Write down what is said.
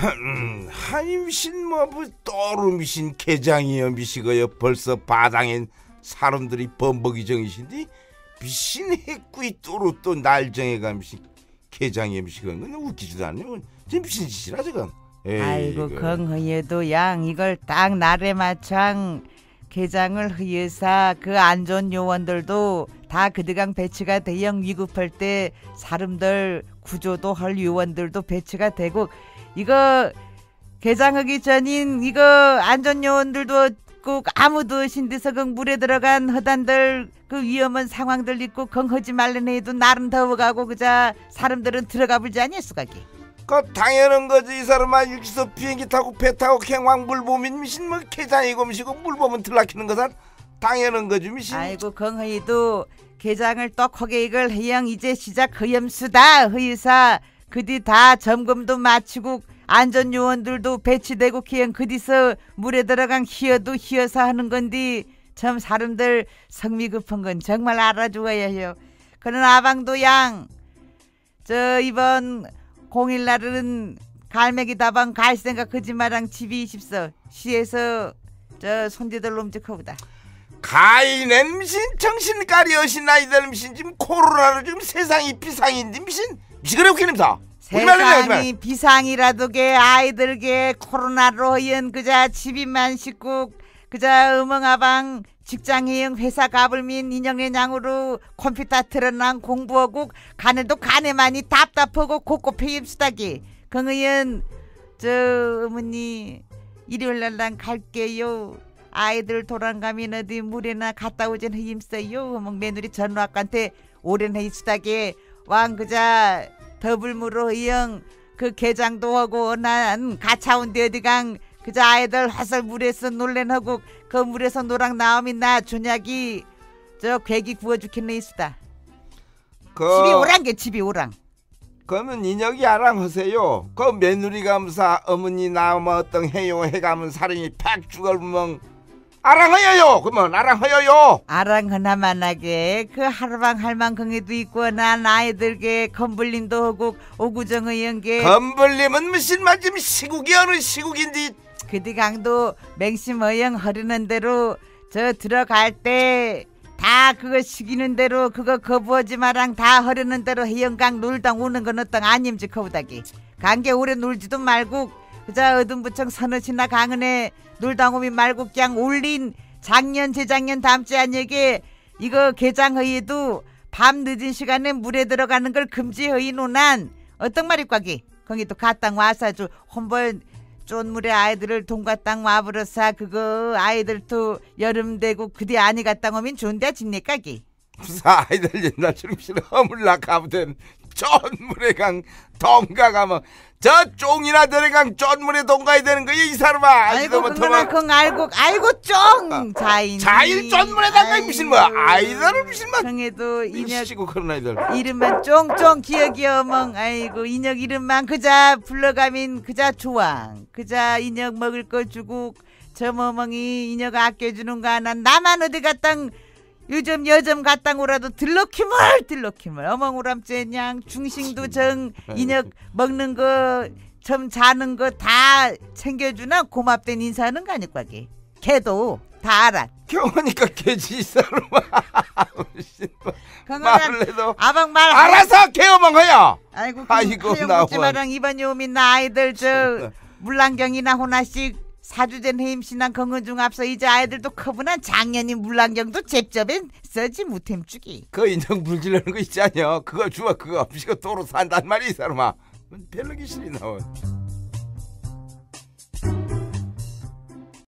한임신 떠름이신 개장이여 미시거여 벌써 바당엔 사람들이 범벅이 정이신디 미신 해꾸이 또로 또 날정해가미신 개장이여 미시거여 웃기지도 않네요. 지금 미신 짓이라 저건. 아이고 건허예도 양 이걸 딱 날에 맞춰 개장을 허여사 그 안전 요원들도 다 그드강 배치가 대형 위급할 때 사람들 구조도 할 요원들도 배치가 되고 이거 개장하기 전인 이거 안전 요원들도 꼭 아무도 신데서 그 물에 들어간 허단들 그 위험한 상황들 있고 건허지 말란 해도 날은 더워가고 그자 사람들은 들어가 불지 아니었수가기. 그 당연한 거지. 이 사람아 여기서 비행기 타고 배 타고 갱왕 물 보면 미신 개장이고 미시고 물 보면 들락히는 거다. 당연한 거지 미신. 아이고 건허이도 개장을 떡하게 이걸 해양 이제 시작 허염수다 허이사 그뒤 다 점검도 마치고 안전요원들도 배치되고 그냥 그뒤서 물에 들어간 희어도 희어서 하는 건디 참 사람들 성미 급한 건 정말 알아줘야 해요. 그러나 아방도 양 저 이번 0일 날은 갈매기 다방 갈 생각 하지 마랑 집이 있습서 시에서 저 손지들 놈직하보다 가인엔 미신 정신가리 여신 아이들 미신 지금 코로나로 지금 세상이 비상인데 미신 그래 웃기는다. 세상이 비상이라도게 아이들게 코로나로 허연 그자 집이만 씻고 그자 음엉아방 직장형 회사 가불민 인형의 냥으로 컴퓨터 틀어난 공부하고 가네도 가네만이 답답하고 고코페 입수다기 긍의연 저 어머니 일요일날 난 갈게요. 아이들 돌아가면 어디 물에나 갔다 오전 힘써요. 며느리 전화학한테 오랜 해수다게 왕 그자 더블무로 이영 그 개장도 하고 난 가차운데 어디강 그자 아이들 화살 물에서 놀래하고 그 물에서 노랑 나오면 나 준약이 저 괴기 구워 죽겠네 있수다. 집이 오랑 게 집이 오랑. 그러면 인혁이 아랑 하세요. 그 며느리 감사 어머니 나오면 어떤 해요 해가면 사람이 팍 죽을면 아랑하여요. 그러면 아랑하여요. 아랑하나만하게 그 하루방 할망궁에도 있고 난 아이들게 건불림도 하고 오구정의 연계 건불림은 무슨 맞으면 시국이 어느 시국인데 그디 강도 맹심 어영 허르는 대로 저 들어갈 때 다 그거 시키는 대로 그거 거부하지 마랑 다 허르는 대로 해영강 놀당 오는 건 어떤 아님지 거부다기 강계 오래 놀지도 말고 그자 어둠부청 서너시나 강은에 놀당 오미 말고 그냥 올린 작년 재작년 다음주에 아니게 이거 개장허이에도 밤 늦은 시간에 물에 들어가는 걸 금지허이 노난 어떤 말이 꽉이 거기 또 가땅 와사주 혼벌 쫀물에 아이들을 동가땅 와버려서 그거 아이들 또 여름 되고 그뒤 아니 갔땅 오면 좋은데 짓네까기 무슨 아이들 옛날처럼 허물나 가보된 쫀물에 강 동가가면 저 쫑이나 들어간 쫀물에 동가야 되는 거야 이 사람아. 아이고 그거나 그건 알고 쫑 자일 쫀물에 담가 무슨 뭐 아이들을 무슨 뭐 그래도 인혁 시고 그런 아이들 이름만 쫑쫑 기억이 어멍. 아이고 인혁 이름만 그자 불러가면 그자 좋아 그자 인혁 먹을 거 주고 저 머멍이 인혁 아껴주는 거 하나 나만 어디 갔당 요즘 여점 갔당 오라도 들럭히물 어멍우람째 중식도 정 인혁 먹는 거 좀 자는 거 다 챙겨주나 고맙된 인사하는 거 아닐까기 걔도 다 알아. 경호니까 걔지 이 사람아. 말을 해도 아방 말 알아서 개어멍해요. 아이고 나와 마랑 이번 요민 나 아이들 저 물랑경이나 하나씩 사주된 해임신앙 건건중 앞서 이제 아이들도 커브난 작년이 물랑경도 잽접엔 써지 못햄주기 그 인형 물질하는 거 있지 않냐. 그거 주워 그거 없이가 도로 산단 말이야 이 사람아. 별로 기신이 나와.